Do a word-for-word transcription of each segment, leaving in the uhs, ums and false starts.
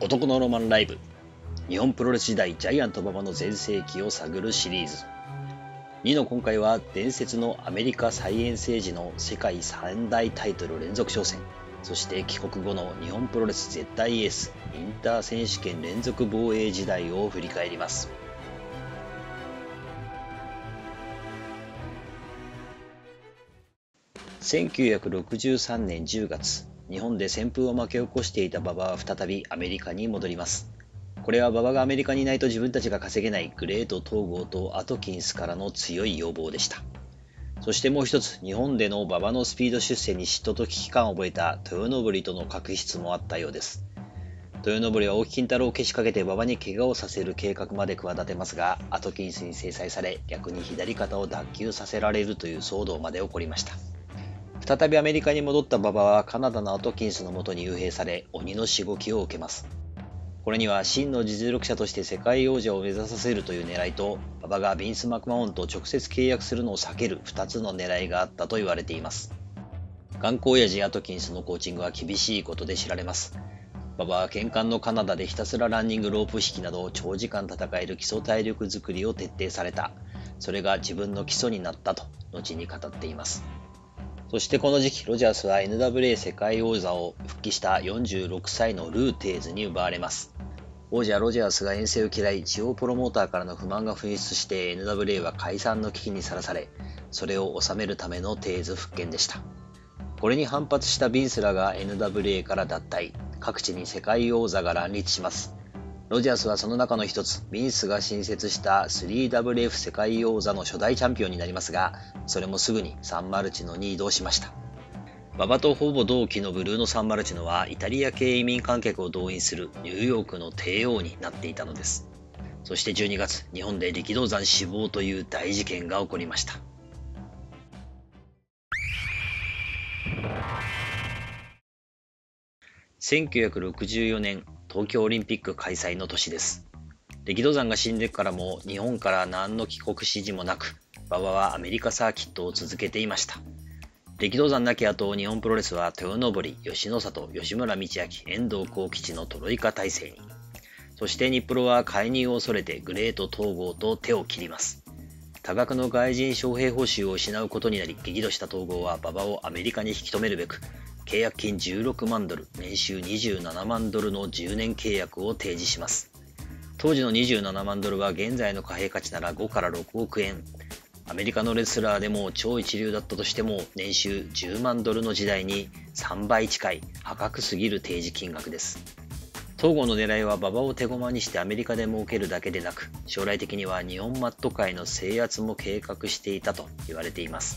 男のロマンライブ、日本プロレス時代ジャイアント馬場の全盛期を探るシリーズ。にの今回は伝説のアメリカ再遠征時の世界三大タイトル連続挑戦、そして帰国後の日本プロレス絶対エースインター選手権連続防衛時代を振り返ります。せんきゅうひゃくろくじゅうさんねんじゅうがつ、日本で旋風を巻き起こしていた馬場は再びアメリカに戻ります。これは馬場がアメリカにいないと自分たちが稼げないグレート統合とアトキンスからの強い要望でした。そしてもう一つ、日本での馬場のスピード出世に嫉妬と危機感を覚えた豊登との確執もあったようです。豊登は青木金太郎をけしかけて馬場に怪我をさせる計画まで企てますが、アトキンスに制裁され、逆に左肩を脱臼させられるという騒動まで起こりました。再びアメリカに戻った馬場はカナダのアトキンスのもとに幽閉され、鬼のしごきを受けます。これには真の実力者として世界王者を目指させるという狙いと、馬場がビンス・マクマホンと直接契約するのを避けるふたつの狙いがあったと言われています。頑固親父アトキンスのコーチングは厳しいことで知られます。馬場は堅悍のカナダでひたすらランニング、ロープ引きなど長時間戦える基礎体力づくりを徹底された。それが自分の基礎になったと後に語っています。そしてこの時期、ロジャースは エヌダブリューエー 世界王座を復帰したよんじゅうろくさいのルーテーズに奪われます。王者ロジャースが遠征を嫌い、地方プロモーターからの不満が噴出して エヌダブリューエー は解散の危機にさらされ、それを収めるためのテーズ復権でした。これに反発したビンスらが エヌダブリューエー から脱退、各地に世界王座が乱立します。ロジャースはその中の一つ、ビンスが新設した スリーダブリューエフ 世界王座の初代チャンピオンになりますが、それもすぐにサンマルチノに移動しました。馬場とほぼ同期のブルーノ・サンマルチノはイタリア系移民観客を動員するニューヨークの帝王になっていたのです。そしてじゅうにがつ、日本で力道山死亡という大事件が起こりました。せんきゅうひゃくろくじゅうよねん、東京オリンピック開催の年です。力道山が死んでからも日本から何の帰国指示もなく、馬場はアメリカサーキットを続けていました。力道山亡き後、日本プロレスは豊登、吉野里、吉村道明、遠藤幸吉のトロイカ体制に。そして日プロは介入を恐れてグレート統合と手を切ります。多額の外人招聘報酬を失うことになり、激怒した統合は馬場をアメリカに引き止めるべく、契約金じゅうろくまんドル、年収にじゅうななまんドルのじゅうねん契約を提示します。当時のにじゅうななまんドルは現在の貨幣価値ならごからろくおくえん。アメリカのレスラーでも超一流だったとしても年収じゅうまんドルの時代にさんばい近い破格すぎる提示金額です。統合の狙いは馬場を手駒にしてアメリカで儲けるだけでなく、将来的には日本マット界の制圧も計画していたと言われています。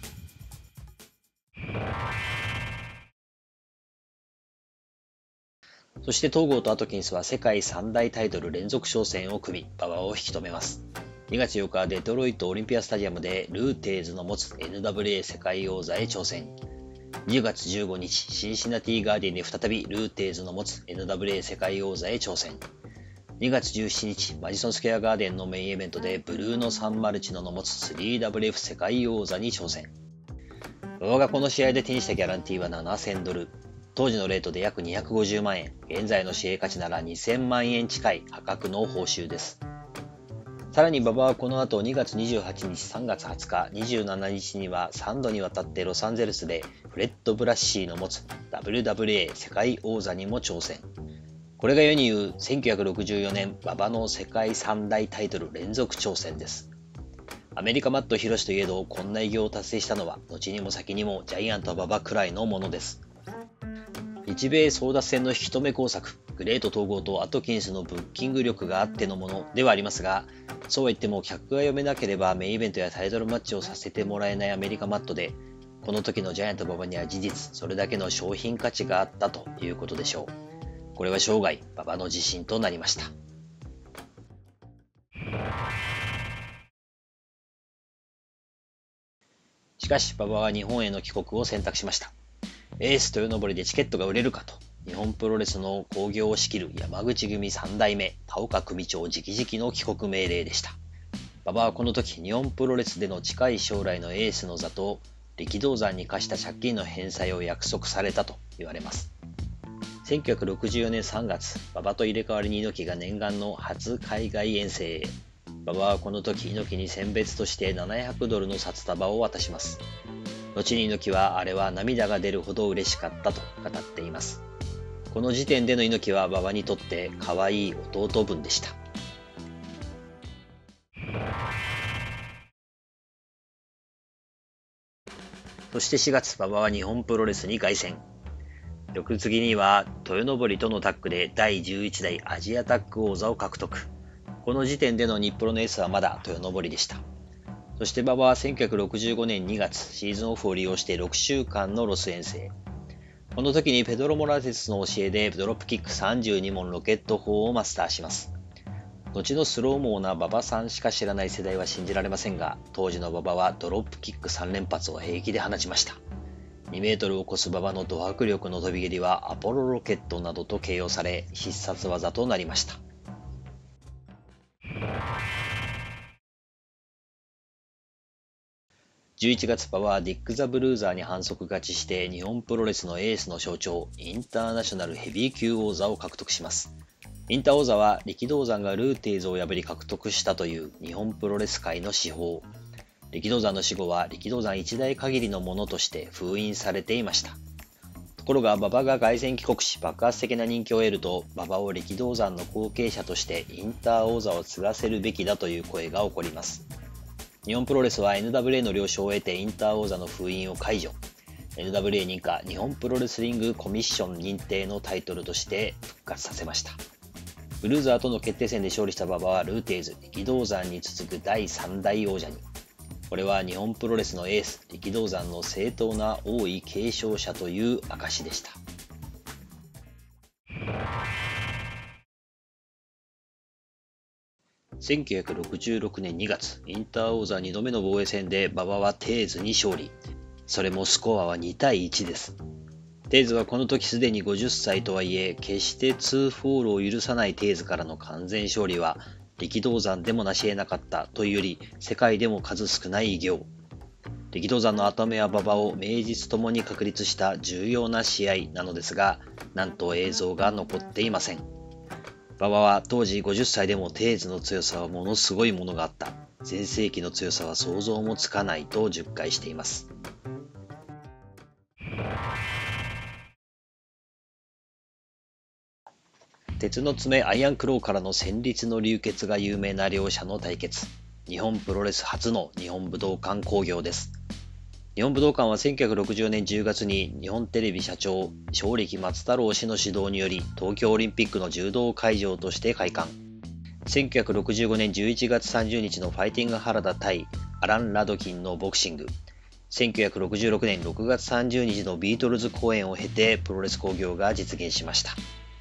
そして統合とアトキンスは世界三大タイトル連続挑戦を組み、馬場を引き止めます。にがつようか、デトロイトオリンピアスタジアムでルーテーズの持つ エヌダブリューエー 世界王座へ挑戦。じゅうがつじゅうごにち、シンシナティガーディンで再びルーテーズの持つ エヌダブリューエー 世界王座へ挑戦。にがつじゅうしちにち、マジソンスクエアガーデンのメインイベントでブルーノ・サンマルチノの持つ スリーダブリューエフ 世界王座に挑戦。馬場がこの試合で手にしたギャランティーはななせんドル。当時のレートで約にひゃくごじゅうまんえん、現在の紙幣価値ならにせんまんえん近い破格の報酬です。さらに馬場はこの後にがつにじゅうはちにち、さんがつはつか、にじゅうしちにちにはさんどにわたってロサンゼルスでフレッド・ブラッシーの持つ ダブリューダブリューエー 世界王座にも挑戦。これが世に言うせんきゅうひゃくろくじゅうよねん馬場の世界三大タイトル連続挑戦です。アメリカマット広しといえどこんな偉業を達成したのは後にも先にもジャイアント馬場くらいのものです。日米争奪戦の引き止め工作、グレート統合とアトキンスのブッキング力があってのものではありますが、そうは言っても客が読めなければメインイベントやタイトルマッチをさせてもらえないアメリカマットで、この時のジャイアント馬場には事実それだけの商品価値があったということでしょう。これは生涯馬場の自信となりました。しかし馬場は日本への帰国を選択しました。エース豊登でチケットが売れるかと、日本プロレスの興行を仕切る山口組さんだいめ田岡組長直々の帰国命令でした。馬場はこの時日本プロレスでの近い将来のエースの座と力道山に課した借金の返済を約束されたと言われます。 せんきゅうひゃくろくじゅうよねんさんがつ、馬場と入れ替わりに猪木が念願の初海外遠征へ。馬場はこの時猪木に餞別としてななひゃくドルの札束を渡します。後に猪木はあれは涙が出るほど嬉しかったと語っています。この時点での猪木は馬場にとって可愛い弟分でした。そしてしがつ、馬場は日本プロレスに凱旋。翌月には豊登とのタッグでだいじゅういちだいアジアタッグ王座を獲得。この時点での日プロのエースはまだ豊登でした。そして馬場はせんきゅうひゃくろくじゅうごねんにがつ、シーズンオフを利用してろくしゅうかんのロス遠征。この時にペドロ・モラテスの教えでドロップキックさんじゅうにもんロケット砲をマスターします。後のスローモーな馬場さんしか知らない世代は信じられませんが、当時の馬場はドロップキックさんれんぱつを平気で放ちました。にメートルを超す馬場のド迫力の飛び蹴りはアポロロケットなどと形容され、必殺技となりました。じゅういちがつ、馬場はディック・ザ・ブルーザーに反則勝ちして日本プロレスのエースの象徴、インターナショナルヘビー級王座を獲得します。インター王座は力道山がルーテーズを破り獲得したという日本プロレス界の至宝。力道山の死後は力道山一代限りのものとして封印されていました。ところが馬場が凱旋帰国し爆発的な人気を得ると、馬場を力道山の後継者としてインター王座を継がせるべきだという声が起こります。日本プロレスは エヌダブリューエー の了承を得てインター王座の封印を解除。エヌダブリューエー 認可日本プロレスリングコミッション認定のタイトルとして復活させました。ブルーザーとの決定戦で勝利した馬場はルーテーズ、力道山に続くだいさんだい王者に。これは日本プロレスのエース、力道山の正当な王位継承者という証でした。せんきゅうひゃくろくじゅうろくねんにがつ、インター王座にどめの防衛戦で馬場はテーズに勝利。それもスコアはにたいいちです。テーズはこの時すでにごじゅっさいとはいえ、決してツーフォールを許さないテーズからの完全勝利は、力道山でも成し得なかったというより、世界でも数少ない偉業。力道山の跡目や馬場を名実ともに確立した重要な試合なのですが、なんと映像が残っていません。馬場は当時ごじゅっさいでもテーズの強さはものすごいものがあった。全盛期の強さは想像もつかないと述回しています。鉄の爪アイアンクローからの戦慄の流血が有名な両者の対決。日本プロレス初の日本武道館興行です。日本武道館はせんきゅうひゃくろくじゅうねんじゅうがつに日本テレビ社長、正力松太郎氏の指導により東京オリンピックの柔道会場として開館。せんきゅうひゃくろくじゅうごねんじゅういちがつさんじゅうにちのファイティング原田対アラン・ラドキンのボクシング。せんきゅうひゃくろくじゅうろくねんろくがつさんじゅうにちのビートルズ公演を経てプロレス興行が実現しました。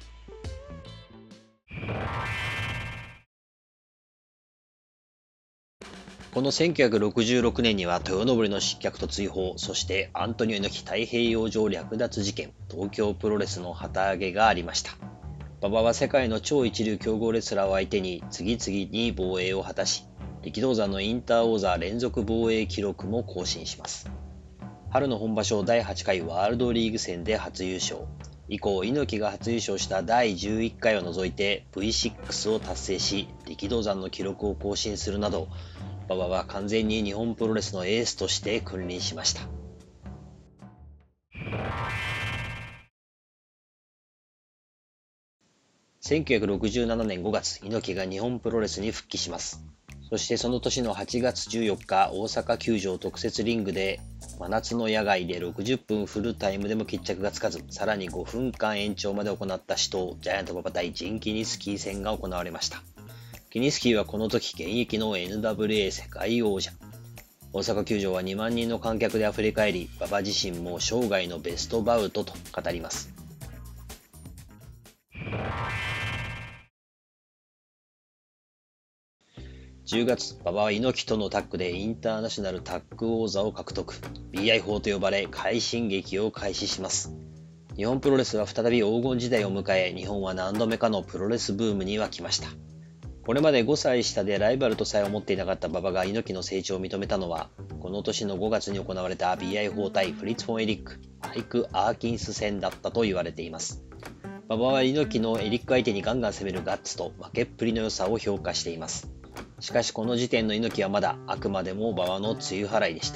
このせんきゅうひゃくろくじゅうろくねんには豊登の失脚と追放、そしてアントニオ猪木太平洋上略奪事件、東京プロレスの旗揚げがありました。馬場は世界の超一流強豪レスラーを相手に次々に防衛を果たし、力道山のインター王座連続防衛記録も更新します。春の本場所だいはちかいワールドリーグ戦で初優勝。以降、猪木が初優勝しただいじゅういっかいを除いて ブイシックス を達成し、力道山の記録を更新するなど、馬場は完全に日本プロレスのエースとして君臨しました。せんきゅうひゃくろくじゅうななねんごがつ、猪木が日本プロレスに復帰します。そしてその年のはちがつじゅうよっか、大阪球場特設リングで真夏の野外でろくじゅっぷんフルタイムでも決着がつかず、さらにごふんかん延長まで行った死闘、ジャイアント馬場対ジンキニスキー戦が行われました。キニスキーはこの時現役の エヌダブリューエー 世界王者。大阪球場はにまんにんの観客で溢れ返り、馬場自身も生涯のベストバウトと語ります。じゅうがつ、馬場は猪木とのタッグでインターナショナルタッグ王座を獲得。ビーアイ 法と呼ばれ快進撃を開始します。日本プロレスは再び黄金時代を迎え、日本は何度目かのプロレスブームに沸きました。これまでごさい下でライバルとさえ思っていなかった馬場が猪木の成長を認めたのは、この年のごがつに行われた ビーアイ 法対フリッツ・フォン・エリック、マイク・アーキンス戦だったと言われています。 馬場は猪木のエリック相手にガンガン攻めるガッツと負けっぷりの良さを評価しています。しかしこの時点の猪木はまだあくまでも馬場の梅雨払いでした。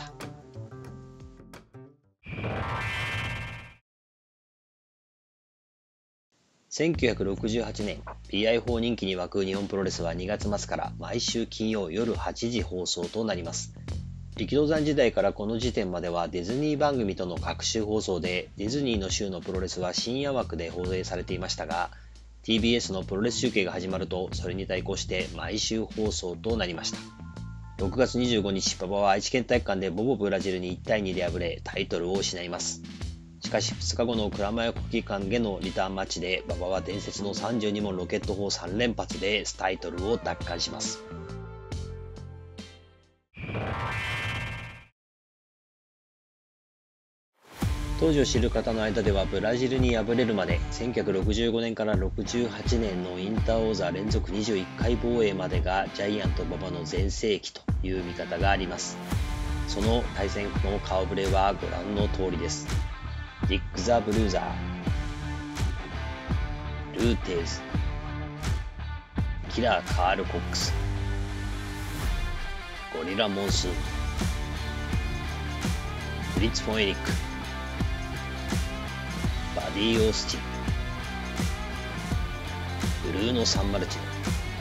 せんきゅうひゃくろくじゅうはちねん、ピーアイ フォー人気に沸く日本プロレスはにがつ末から毎週金曜夜はちじ放送となります。力道山時代からこの時点まではディズニー番組との各週放送で、ディズニーの週のプロレスは深夜枠で放映されていましたが、ティービーエス のプロレス中継が始まると、それに対抗して毎週放送となりました。ろくがつにじゅうごにち、馬場は愛知県体育館でボボブラジルにいちたいにで敗れ、タイトルを失います。しかしふつかごの蔵前国技館でのリターンマッチで馬場は伝説のさんじゅうにもんロケット砲さん連発でタイトルを奪還します。当時を知る方の間ではブラジルに敗れるまでせんきゅうひゃくろくじゅうごねんからろくじゅうはちねんのインター王座連続にじゅういっかい防衛までがジャイアント馬場の全盛期という見方があります。その対戦の顔ぶれはご覧の通りです。ディック・ザ・ブルーザー、ルーテーズ、キラー・カール・コックス、ゴリラ・モンスーン、フリッツ・フォン・エリック、バディ・オースティン、ブルーノ・サンマルチノ、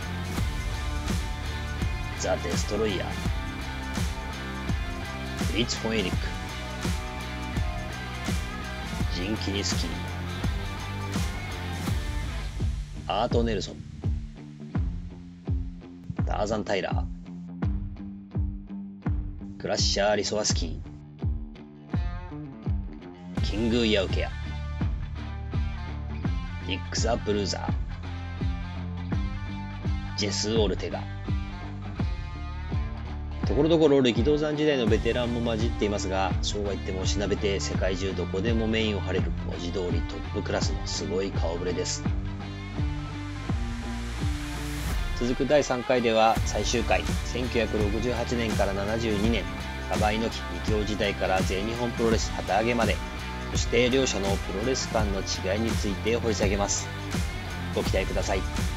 ザ・デストロイヤー、フリッツ・フォン・エリック、ジン・キニスキー、アート・ネルソン、ターザン・タイラー、クラッシャー・リソワスキー、キング・イヤウケア、ディック・ザ・ブルーザー、ジェス・オルテガ。ところどころ力道山時代のベテランも混じっていますが、そうは言ってもしなべて世界中どこでもメインを張れる文字通りトップクラスのすごい顔ぶれです。続くだいさんかいでは最終回、せんきゅうひゃくろくじゅうはちねんからななじゅうにねん、馬場猪木二強時代から全日本プロレス旗揚げまで、そして両者のプロレス観の違いについて掘り下げます。ご期待ください。